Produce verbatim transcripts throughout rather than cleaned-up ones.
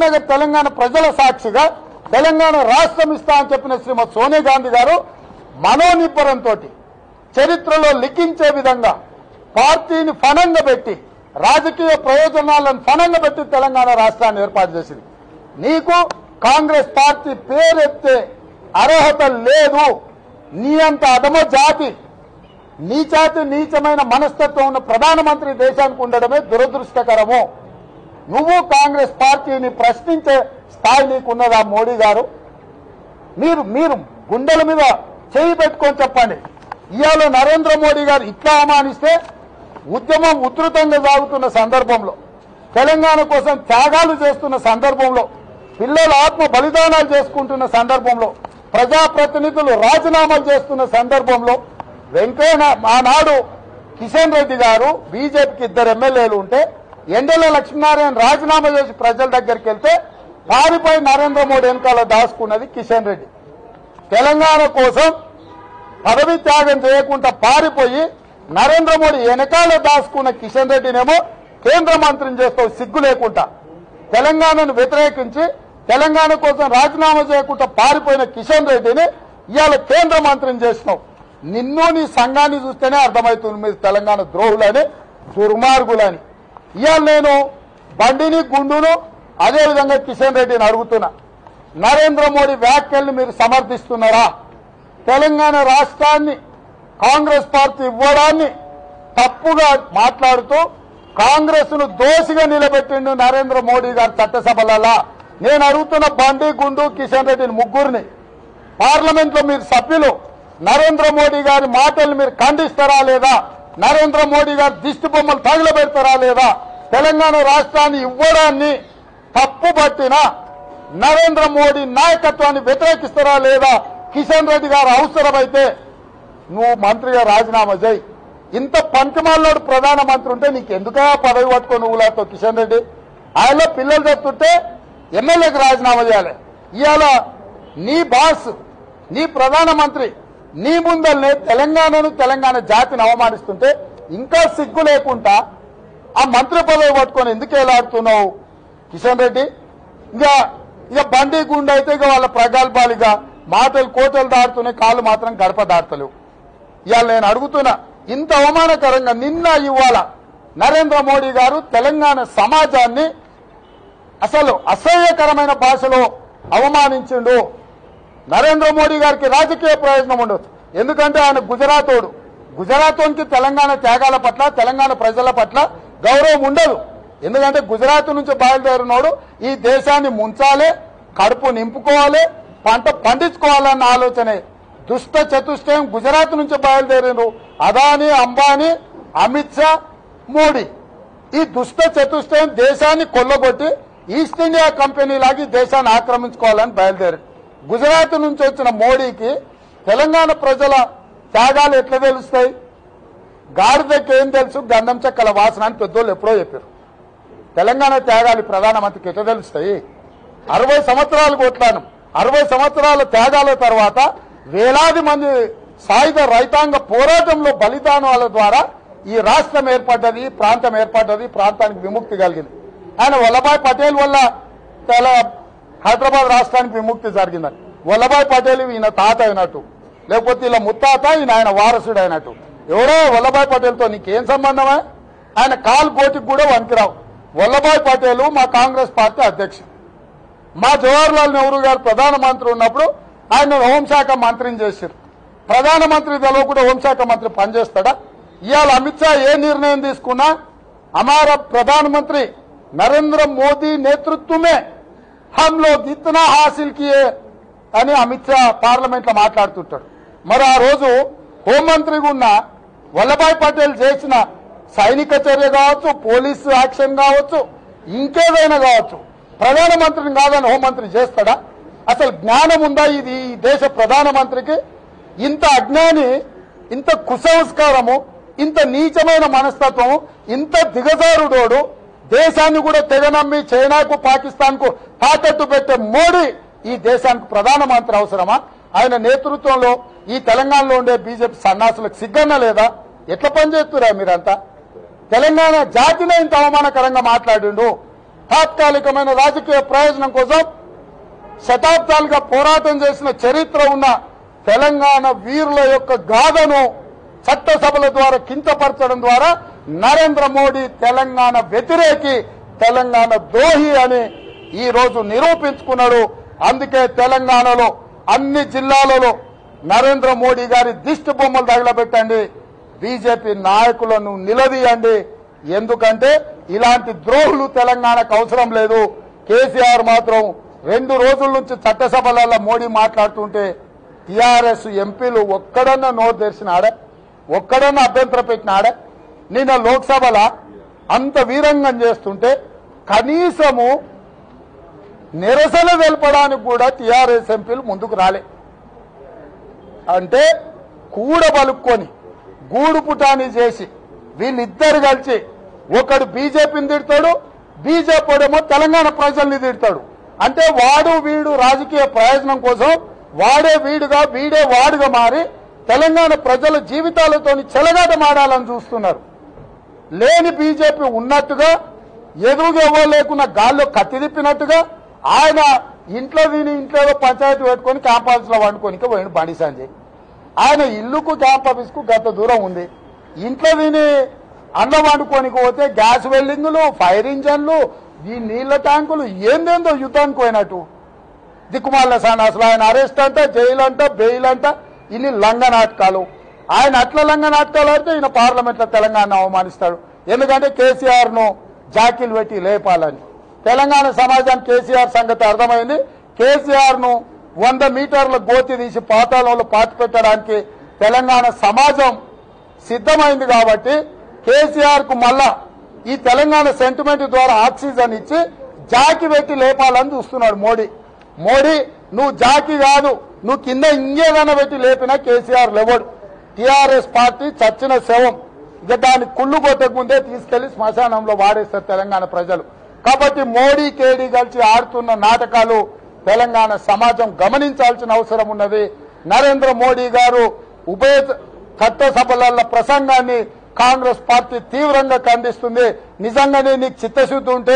కరీంనగర్ తెలంగాణ ప్రజల సాక్షిగా తెలంగాణ రాష్ట్రం ఇస్తా అని చెప్పిన శ్రీమతి సోనియా గాంధీ గారు మనోనిబ్బరంతో చరిత్రలో లిఖించే విధంగా పార్టీని ఫణంగా పెట్టి రాజకీయ ప్రయోజనాలను ఫణంగా పెట్టి తెలంగాణ రాష్ట్రాన్ని ఏర్పాటు చేసింది. నీకు కాంగ్రెస్ పార్టీ పేరెత్తే అర్హత లేదు. నీ అంత అధమ జాతి నీచాతి నీచమైన మనస్తత్వం ఉన్న ప్రధానమంత్రి దేశానికి ఉండడమే దురదృష్టకరము. నువ్వు కాంగ్రెస్ పార్టీని ప్రశ్నించే స్థాయి నీకున్నదా మోడీ గారు? మీరు మీరు గుండెల మీద చేయి పెట్టుకొని చెప్పండి. ఇవాళ నరేంద్ర మోడీ గారు ఇట్లా అవమానిస్తే ఉద్యమం ఉధృతంగా సాగుతున్న సందర్భంలో, తెలంగాణ కోసం త్యాగాలు చేస్తున్న సందర్భంలో, పిల్లలు ఆత్మ బలిదానాలు చేసుకుంటున్న సందర్భంలో, ప్రజాప్రతినిధులు రాజీనామాలు చేస్తున్న సందర్భంలో వెంకయ్య ఆనాడు కిషన్ రెడ్డి గారు బీజేపీకి ఇద్దరు ఎమ్మెల్యేలు ఉంటే ఎండల లక్ష్మీనారాయణ రాజీనామా చేసి ప్రజల దగ్గరికి వెళ్తే పారిపోయి నరేంద్ర మోడీ వెనకాల దాచుకున్నది కిషన్ రెడ్డి. తెలంగాణ కోసం పదవి త్యాగం చేయకుండా పారిపోయి నరేంద్ర మోడీ వెనకాల దాచుకున్న కిషన్ రెడ్డినేమో కేంద్ర మంత్రిని చేస్తావు సిగ్గు లేకుండా. తెలంగాణను వ్యతిరేకించి తెలంగాణ కోసం రాజీనామా చేయకుండా పారిపోయిన కిషన్ రెడ్డిని ఇవాళ కేంద్ర మంత్రిని చేసినావు. నిన్ను నీ సంఘాన్ని చూస్తేనే అర్థమవుతుంది మీరు తెలంగాణ ద్రోహులని, దుర్మార్గులని. ఇవాళ నేను బండిని గుండును అదేవిధంగా కిషన్ రెడ్డిని అడుగుతున్నా, నరేంద్ర మోడీ వ్యాఖ్యల్ని మీరు సమర్థిస్తున్నారా? తెలంగాణ రాష్ట్రాన్ని కాంగ్రెస్ పార్టీ ఇవ్వడాన్ని తప్పుగా మాట్లాడుతూ కాంగ్రెస్ ను దోషిగా నిలబెట్టిండు నరేంద్ర మోడీ గారు చట్టసభలలో. నేను అడుగుతున్న బండి గుండు కిషన్ రెడ్డిని ముగ్గురిని పార్లమెంట్ లో మీరు సభ్యులు నరేంద్ర మోడీ గారి మాటలు మీరు ఖండిస్తారా లేదా? నరేంద్ర మోడీ గారి దిష్టి బొమ్మలు తగిలబెడతారా లేదా? తెలంగాణ రాష్ట్రాన్ని ఇవ్వడాన్ని తప్పు పట్టిన నరేంద్ర మోడీ నాయకత్వాన్ని వ్యతిరేకిస్తారా లేదా? కిషన్ రెడ్డి గారు అవసరమైతే నువ్వు మంత్రిగా రాజీనామా చేయి. ఇంత పంచమాల్లోడు ప్రధానమంత్రి ఉంటే నీకు ఎందుకా పదవి పట్టుకొని నువ్వులాతో కిషన్ రెడ్డి? ఆయనలో పిల్లలు చెప్తుంటే ఎమ్మెల్యేకి రాజీనామా చేయాలి. ఇవాళ నీ బాస్, నీ ప్రధానమంత్రి నీ ముందల్నే తెలంగాణను తెలంగాణ జాతిని అవమానిస్తుంటే ఇంకా సిగ్గు లేకుండా ఆ మంత్రి పదవి పట్టుకొని ఎందుకు ఎలాడుతున్నావు కిషన్ రెడ్డి? ఇంకా ఇక బండి గుండె అయితే ఇక వాళ్ళ ప్రగల్భాలుగా మాటలు కోటలు దాటుతున్నాయి, కాళ్ళు మాత్రం గడప దాటలేవు. ఇవాళ నేను అడుగుతున్నా, ఇంత అవమానకరంగా నిన్న ఇవాళ నరేంద్ర మోడీ గారు తెలంగాణ సమాజాన్ని అసలు అసహ్యకరమైన భాషలో అవమానించిండు. నరేంద్ర మోడీ గారికి రాజకీయ ప్రయోజనం ఉండొచ్చు, ఎందుకంటే ఆయన గుజరాతోడు. గుజరాతోనికి తెలంగాణ త్యాగాల పట్ల తెలంగాణ ప్రజల పట్ల గౌరవం ఉండదు. ఎందుకంటే గుజరాత్ నుంచి బయలుదేరినోడు ఈ దేశాన్ని ముంచాలి, కడుపు నింపుకోవాలి, పంట పండించుకోవాలన్న ఆలోచనే. దుష్ట చతుష్టయం గుజరాత్ నుంచి బయలుదేరినరు అదానీ, అంబానీ, అమిత్ షా, మోడీ. ఈ దుష్ట చతుష్టయం దేశాన్ని కొల్లగొట్టి ఈస్ట్ ఇండియా కంపెనీ లాగి దేశాన్ని ఆక్రమించుకోవాలని బయలుదేరి గుజరాత్ నుంచి వచ్చిన మోడీకి తెలంగాణ ప్రజల త్యాగాలు ఎట్లా తెలుస్తాయి? గాడిదకి ఏం తెలుసు గంధం చెక్కల వాసన అని పెద్దోళ్ళు ఎప్పుడో చెప్పారు. తెలంగాణ త్యాగాలు ప్రధానమంత్రికి ఎట్లా తెలుస్తాయి? అరవై సంవత్సరాలు కొట్లాను, అరవై సంవత్సరాల త్యాగాల తర్వాత వేలాది మంది సాయుధ రైతాంగ పోరాటంలో బలిదానాల ద్వారా ఈ రాష్ట్రం ఏర్పడ్డది, ఈ ప్రాంతం ఏర్పడ్డది, ప్రాంతానికి విముక్తి కలిగింది. ఆయన వల్లభాయ్ పటేల్ వల్ల తెల హైదరాబాద్ రాష్ట్రానికి విముక్తి జరిగిందని. వల్లభాయ్ పటేల్ ఈయన తాత అయినట్టు, లేకపోతే ఇలా ముత్తాత ఈయన ఆయన వారసుడు అయినట్టు. ఎవరో వల్లభాయ్ పటేల్తో నీకేం సంబంధమే? ఆయన కాలు కోటికి కూడా వనికిరావు. వల్లభాయ్ పటేల్ మా కాంగ్రెస్ పార్టీ అధ్యక్షుడు. మా జవహర్లాల్ నెహ్రూ గారు ప్రధానమంత్రి ఉన్నప్పుడు ఆయన హోంశాఖ మంత్రిని చేశారు. ప్రధానమంత్రి తెలవకుండా హోంశాఖ మంత్రి పనిచేస్తాడా? ఇవాళ అమిత్ షా ఏ నిర్ణయం తీసుకున్నా हमारा प्रधानमंत्री नरेंद्र मोदी नेतृत्व में हम लोग इतना हासिल किए అని అమిత్ షా పార్లమెంట్ లో మాట్లాడుతుంటాడు. మరి ఆ రోజు హోంమంత్రిగా ఉన్న వల్లభాయ్ పటేల్ చేసిన సైనిక చర్య కావచ్చు, పోలీసు యాక్షన్ కావచ్చు, ఇంకేదైనా కావచ్చు, ప్రధానమంత్రిని కాదని హోంమంత్రి చేస్తాడా? అసలు జ్ఞానం ఉందా ఇది ఈ దేశ ప్రధానమంత్రికి? ఇంత అజ్ఞాని, ఇంత కుసంస్కారము, ఇంత నీచమైన మనస్తత్వము, ఇంత దిగజారుడోడు దేశాన్ని కూడా తెగనమ్మి చైనాకు పాకిస్తాన్ కు తాకట్టు పెట్టే మోడీ ఈ దేశానికి ప్రధానమంత్రి అవసరమా? ఆయన నేతృత్వంలో ఈ తెలంగాణలో ఉండే బీజేపీ సన్నాసులకు సిగ్గన్న లేదా? ఎట్లా పనిచేస్తురా మీరంతా? తెలంగాణ జాతినే ఇంత అవమానకరంగా మాట్లాడిండు. తాత్కాలికమైన రాజకీయ ప్రయోజనం కోసం శతాబ్దాలుగా పోరాటం చేసిన చరిత్ర ఉన్న తెలంగాణ వీరుల యొక్క గాథను చట్టసభల ద్వారా కించపరచడం ద్వారా నరేంద్ర మోడీ తెలంగాణ వ్యతిరేకి, తెలంగాణ ద్రోహి అని ఈ రోజు నిరూపించుకున్నాడు. అందుకే తెలంగాణలో అన్ని జిల్లాలలో నరేంద్ర మోడీ గారి దిష్టి బొమ్మలు తగలబెట్టండి, బీజేపీ నాయకులను నిలదీయండి. ఎందుకంటే ఇలాంటి ద్రోహులు తెలంగాణకు అవసరం లేదు. కేసీఆర్ మాత్రం రెండు రోజుల నుంచి చట్టసభలలో మోడీ మాట్లాడుతుంటే టీఆర్ఎస్ ఎంపీలు ఒక్కడన్నా నోరు తెరిచినాడా, ఒక్కడన్నా అభ్యంతరం పెట్టినాడా? నిన్న లోక్సభలో అంత వీరంగం చేస్తుంటే కనీసము నిరసన తెలపడానికి కూడా టీఆర్ఎస్ ఎంపీలు ముందుకు రాలే. అంటే కూడబలుక్కొని గూడు పుటాని చేసి వీళ్ళిద్దరు కలిసి ఒకడు బీజేపీని తిడతాడు, బీజేపీడేమో తెలంగాణ ప్రజల్ని తిడతాడు. అంటే వాడు వీడు రాజకీయ ప్రయోజనం కోసం వాడే వీడుగా వీడే వాడుగా మారి తెలంగాణ ప్రజల జీవితాలతో చెలగాటమాడాలని చూస్తున్నారు. లేని బీజేపీ ఉన్నట్టుగా ఎదురుగా ఎవరు లేకున్నా గాల్లో కత్తి తిప్పినట్టుగా ఆయన ఇంట్లో విని ఇంట్లో పంచాయతీ పెట్టుకొని క్యాంప్ ఆఫీస్ లో వండుకోనికి పోయిన బండి సంజయ్. ఆయన ఇల్లుకు క్యాంప్ ఆఫీస్ కు గత దూరం ఉంది. ఇంట్లో విని అన్నం వండుకోనికి పోతే గ్యాస్ వెల్డింగ్లు, ఫైర్ ఇంజన్లు, ఈ నీళ్ల ట్యాంకులు ఏందేందో యుద్ధానికి పోయినట్టు దిక్కుమాల సాన్. అసలు ఆయన అరెస్ట్ అంట, జైలు అంట, బెయిల్ అంట, ఇన్ని లంగ నాటకాలు. ఆయన అట్లా లంగ నాటకాలు ఆడితే ఈయన పార్లమెంట్ లో తెలంగాణ అవమానిస్తాడు. ఎందుకంటే కేసీఆర్ ను జాకీలు పెట్టి లేపాలని. తెలంగాణ సమాజానికి కేసీఆర్ సంగతి అర్థమైంది. కేసీఆర్ ను వంద మీటర్ల గోతి తీసి పాతాళంలో పాతి పెట్టడానికి తెలంగాణ సమాజం సిద్ధమైంది. కాబట్టి కేసీఆర్ కు మళ్ళా ఈ తెలంగాణ సెంటిమెంట్ ద్వారా ఆక్సిజన్ ఇచ్చి జాకి పెట్టి లేపాలని చూస్తున్నాడు మోడీ. మోడీ నువ్వు జాకి కాదు, నువ్వు కింద ఇంకేదైనా పెట్టి లేపినా కేసీఆర్ లేవడు. టీఆర్ఎస్ పార్టీ చచ్చిన శవం. ఇక దాన్ని కుళ్ళు కొట్టక ముందే తీసుకెళ్లి శ్మశానంలో వాడేస్తారు తెలంగాణ ప్రజలు. కాబట్టి మోడీ కేడీ కలిసి ఆడుతున్న నాటకాలు తెలంగాణ సమాజం గమనించాల్సిన అవసరం ఉన్నది. నరేంద్ర మోడీ గారు ఉభయ చట్టసభల ప్రసంగాన్ని కాంగ్రెస్ పార్టీ తీవ్రంగా ఖండిస్తుంది. నిజంగానే నీకు చిత్తశుద్ధి ఉంటే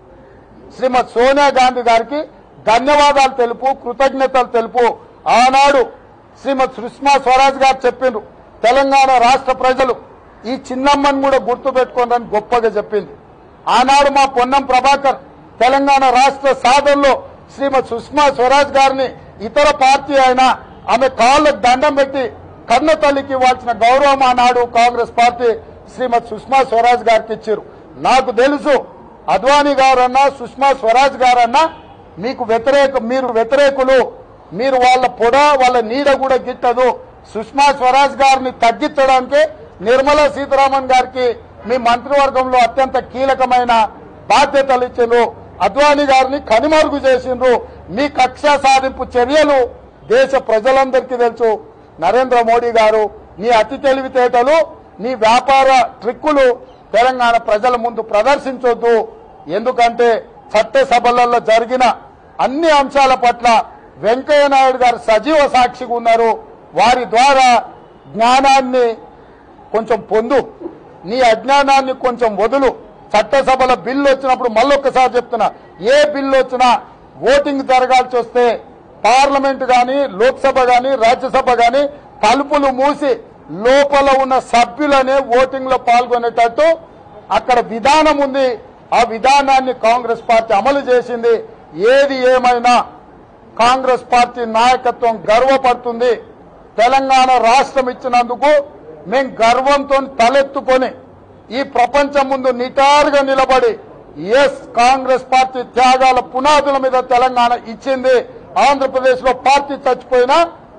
శ్రీమతి సోనియా గాంధీ గారికి ధన్యవాదాలు తెలుపు, కృతజ్ఞతలు తెలుపు. ఆనాడు శ్రీమతి సుష్మా స్వరాజ్ గారు చెప్పిండ్రు, తెలంగాణ రాష్ట్ర ప్రజలు ఈ చిన్నమ్మని కూడా గుర్తు పెట్టుకోనని గొప్పగా చెప్పింది. ఆనాడు మా పొన్నం ప్రభాకర్ తెలంగాణ రాష్ట్ర సాధనలో శ్రీమతి సుష్మా స్వరాజ్ గారిని ఇతర పార్టీ అయినా ఆమె కాళ్ళకు దండం పెట్టి కన్న తల్లికి ఇవ్వాల్సిన గౌరవం ఆనాడు కాంగ్రెస్ పార్టీ శ్రీమతి సుష్మా స్వరాజ్ గారికి ఇచ్చారు. నాకు తెలుసు అద్వానీ గారన్నా సుష్మా స్వరాజ్ గారన్నా మీకు వ్యతిరేక మీరు వ్యతిరేకులు, మీరు వాళ్ళ పొడ వాళ్ళ నీడ కూడా గిట్టదు. సుష్మా స్వరాజ్ గారిని తగ్గించడానికి నిర్మలా సీతారామన్ గారికి మీ మంత్రివర్గంలో అత్యంత కీలకమైన బాధ్యతలు ఇచ్చిండ్రు. అద్వానీ గారిని కనుమరుగు చేసిండ్రు. మీ కక్ష సాధింపు చర్యలు దేశ ప్రజలందరికీ తెలుసు. నరేంద్ర మోడీ గారు నీ అతి తెలివితేటలు, నీ వ్యాపార ట్రిక్కులు తెలంగాణ ప్రజల ముందు ప్రదర్శించొద్దు. ఎందుకంటే చట్టసభలలో జరిగిన అన్ని అంశాల పట్ల వెంకయ్య నాయుడు గారు సజీవ సాక్షిగా ఉన్నారు. వారి ద్వారా జ్ఞానాన్ని కొంచెం పొందు, నీ అజ్ఞానాన్ని కొంచెం వదులు. చట్టసభల బిల్లు వచ్చినప్పుడు మళ్ళొక్కసారి చెప్తున్నా, ఏ బిల్లు వచ్చినా ఓటింగ్ జరగాల్సి వస్తే పార్లమెంట్ గాని, లోక్సభ గాని, రాజ్యసభ గాని తలుపులు మూసి లోపల ఉన్న సభ్యులనే ఓటింగ్ లో పాల్గొనేటట్టు అక్కడ విధానం ఉంది. ఆ విధానాన్ని కాంగ్రెస్ పార్టీ అమలు చేసింది. ఏది ఏమైనా కాంగ్రెస్ పార్టీ నాయకత్వం గర్వపడుతుంది. తెలంగాణ రాష్ట్రం ఇచ్చినందుకు మేం గర్వంతో తలెత్తుకొని ఈ ప్రపంచం ముందు నిటారుగా నిలబడి ఎస్ కాంగ్రెస్ పార్టీ త్యాగాల పునాదుల మీద తెలంగాణ ఇచ్చింది. ఆంధ్రప్రదేశ్ లో పార్టీ చచ్చిపోయినా,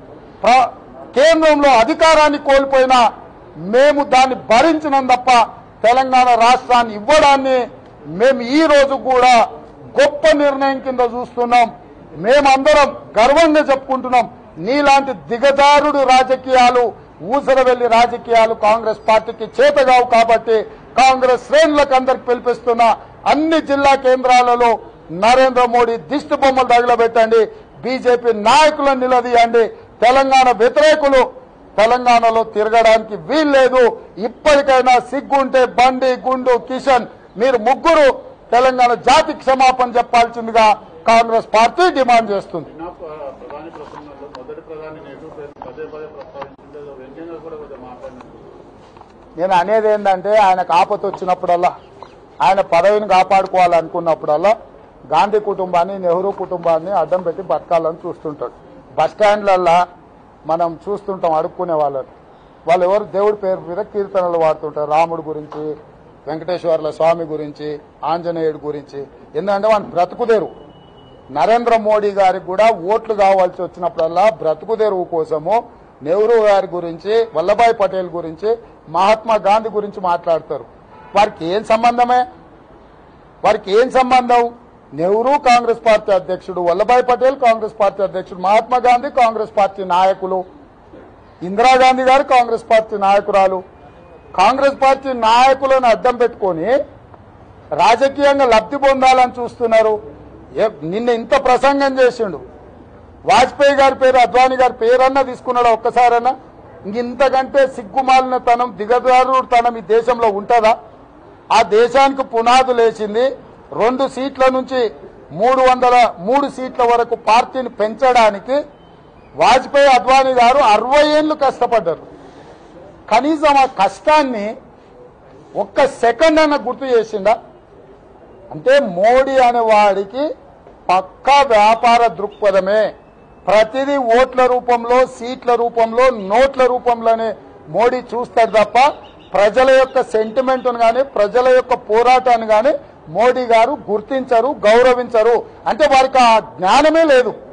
కేంద్రంలో అధికారాన్ని కోల్పోయినా మేము దాన్ని భరించినాం తప్ప తెలంగాణ రాష్ట్రాన్ని ఇవ్వడాన్ని మేము ఈ రోజు కూడా గొప్ప నిర్ణయం కింద చూస్తున్నాం. మేమందరం గర్వంగా చెప్పుకుంటున్నాం. నీలాంటి దిగజారుడు రాజకీయాలు, ఊసరవెల్లి రాజకీయాలు కాంగ్రెస్ పార్టీకి చేతగావు. కాబట్టి కాంగ్రెస్ శ్రేణులకు అందరికి పిలిపిస్తున్న అన్ని జిల్లా కేంద్రాలలో నరేంద్ర మోడీ దిష్టి బొమ్మలు తగిలబెట్టండి, బీజేపీ నాయకులను నిలదీయండి. తెలంగాణ వ్యతిరేకులు తెలంగాణలో తిరగడానికి వీల్లేదు. ఇప్పటికైనా సిగ్గుంటే బండి, గుండు, కిషన్ మీరు ముగ్గురు తెలంగాణ జాతి క్షమాపణ చెప్పాల్సిందిగా కాంగ్రెస్ పార్టీ డిమాండ్ చేస్తుంది. నేను అనేది ఏంటంటే ఆయనకు ఆపత వచ్చినప్పుడల్లా, ఆయన పదవిని కాపాడుకోవాలనుకున్నప్పుడల్లా గాంధీ కుటుంబాన్ని, నెహ్రూ కుటుంబాన్ని అడ్డం పెట్టి బతకాలని చూస్తుంటాడు. బస్టాండ్లల్లా మనం చూస్తుంటాం అడుక్కునే వాళ్ళని. వాళ్ళు ఎవరు దేవుడి పేరు మీద కీర్తనలు వాడుతుంటారు, రాముడు గురించి, వెంకటేశ్వర్ల స్వామి గురించి, ఆంజనేయుడి గురించి. ఎందుకంటే వాళ్ళు బ్రతుకుదేరు. నరేంద్ర మోడీ గారికి కూడా ఓట్లు కావాల్సి వచ్చినప్పుడల్లా బ్రతుకుదేరువు కోసము నెహ్రూ గారి గురించి, వల్లభాయ్ పటేల్ గురించి, మహాత్మా గాంధీ గురించి మాట్లాడతారు. వారికి ఏం సంబంధమే? వారికి ఏం సంబంధం? నెహ్రూ కాంగ్రెస్ పార్టీ అధ్యక్షుడు, వల్లభాయ్ పటేల్ కాంగ్రెస్ పార్టీ అధ్యక్షుడు, మహాత్మా గాంధీ కాంగ్రెస్ పార్టీ నాయకులు, ఇందిరాగాంధీ గారు కాంగ్రెస్ పార్టీ నాయకురాలు. కాంగ్రెస్ పార్టీ నాయకులను అడ్డం పెట్టుకొని రాజకీయంగా లబ్ధి పొందాలని చూస్తున్నారు. నిన్న ఇంత ప్రసంగం చేసిండు. వాజ్పేయి గారి పేరు, అద్వానీ గారి పేరన్నా తీసుకున్నాడు ఒక్కసారన్నా? ఇంతకంటే సిగ్గుమాలిన తనం, దిగజారుడు తనం ఈ దేశంలో ఉంటుందా? ఆ దేశానికి పునాదులు వేసింది. రెండు సీట్ల నుంచి మూడు వందల మూడు సీట్ల వరకు పార్టీని పెంచడానికి వాజ్పేయి, అద్వానీ గారు అరవై ఏళ్లు కష్టపడ్డారు. కనీసం ఆ కష్టాన్ని ఒక్క సెకండ్ అన్న గుర్తు చేసిందా? అంటే మోడీ అనే వాడికి పక్కా వ్యాపార దృక్పథమే. ప్రతిదీ ఓట్ల రూపంలో, సీట్ల రూపంలో, నోట్ల రూపంలోనే మోడీ చూస్తాడు తప్ప ప్రజల యొక్క సెంటిమెంట్ను కానీ, ప్రజల యొక్క పోరాటాన్ని కానీ మోడీ గారు గుర్తించరు, గౌరవించరు. అంటే వారికి ఆ జ్ఞానమే లేదు.